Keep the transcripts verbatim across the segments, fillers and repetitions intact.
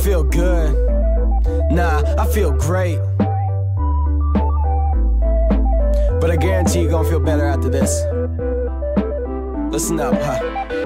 feel good. Nah, I feel great. But I guarantee you're gonna feel better after this. Listen up, huh?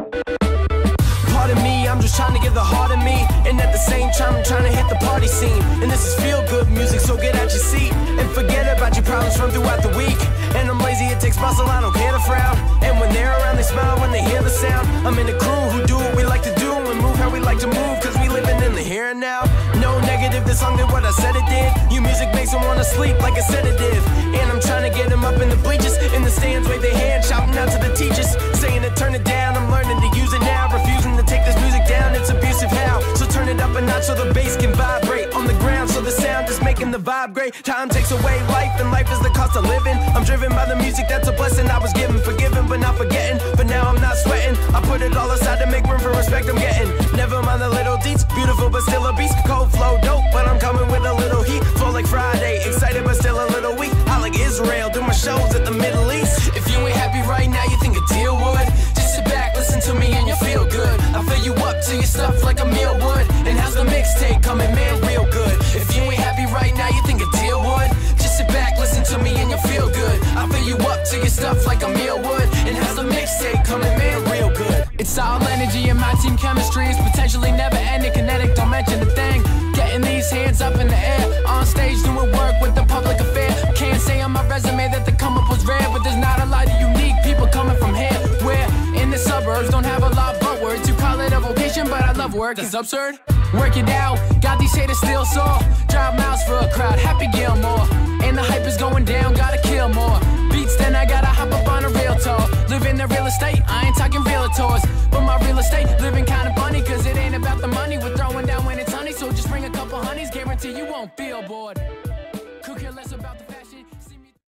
Pardon me, I'm just trying to give the heart of me, and at the same time I'm trying to hit the party scene. And this is feel good music, so get out your seat and forget about your problems from throughout the week. And I'm lazy, it takes muscle, I don't care to frown. And when they're around they smile when they hear the sound. I'm in a crew who do what we like to do and move how we like to move, cause we living in the here and now. No negative, this song did what I said it did. Your music makes them wanna sleep like a sedative. And I'm trying to get them up in the bleachers, in the stands, wave their hands, shouting out to the teachers, saying to turn it down. I'm learning to use it now, refusing to take this music down, it's abusive how. So turn it up a notch so the bass can vibrate on the ground, so the sound is making the vibe great. Time takes away life, and life is the cost of living. I'm driven by the music, that's a blessing I was given. Forgiven but not forgetting, but now I'm not sweating. I put it all aside to make room for respect I'm getting. Never mind the little deets, beautiful but still a beast. Cold flow dope, but I'm coming with a little heat. Flow like Friday, excited but still a little weak. I like Israel, do my shows at the Middle East. If you ain't happy right now, you think a deal would? Just sit back, listen to me and you feel good. I fill you up to your stuff like a meal would. And how's the mixtape coming, man, real good? If you ain't happy right now, you think a deal would? Just sit back, listen to me and you feel good. I fill you up to your stuff like a meal would. And how's the mixtape coming, man, real good? It's all energy and my team chemistry is potentially never ending, kinetic, don't mention a thing. Getting these hands up in the air, on stage doing work with the public affair. Can't say on my resume that the come up was rare, but there's not a lot of unique people coming from here. Where in the suburbs don't have a lot but words. You call it a vocation, but I love work, it's absurd. Work it out, got these haters still sore. Drive miles for a crowd, Happy Gilmore. And the hype is going down, gotta kill more beats, then I gotta hop up on a real talk. Live in the real estate, I ain't talking realtors, but my real estate living kinda funny, cause it ain't about the money we're throwing down when it's honey. So just bring a couple honeys, guarantee you won't feel bored. Could care less about the